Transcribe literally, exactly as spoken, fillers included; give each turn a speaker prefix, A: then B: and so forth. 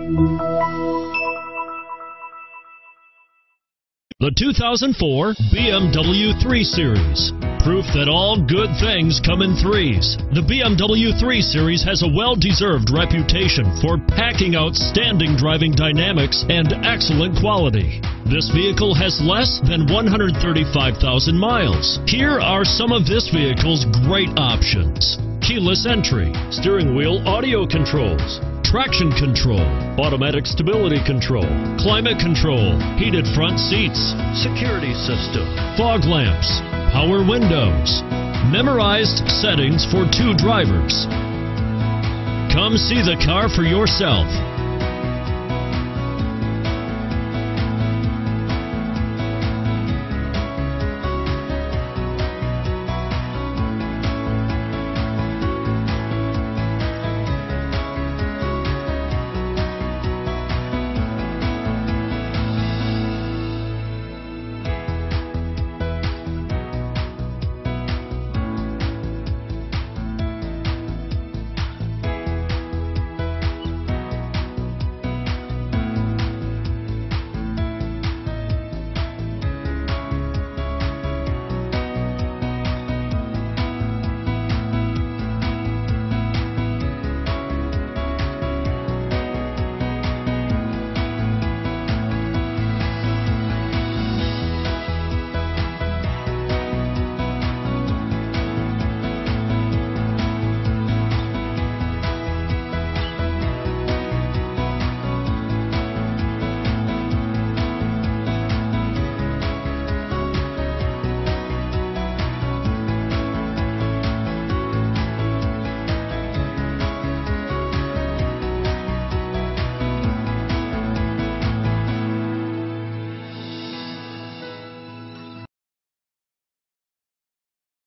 A: The two thousand four B M W three series. Proof that all good things come in threes. The B M W three series has a well-deserved reputation for packing outstanding driving dynamics and excellent quality. This vehicle has less than one hundred thirty-five thousand miles. Here are some of this vehicle's great options: keyless entry, steering wheel audio controls, traction control, automatic stability control, climate control, heated front seats, security system, fog lamps, power windows, memorized settings for two drivers. Come see the car for yourself.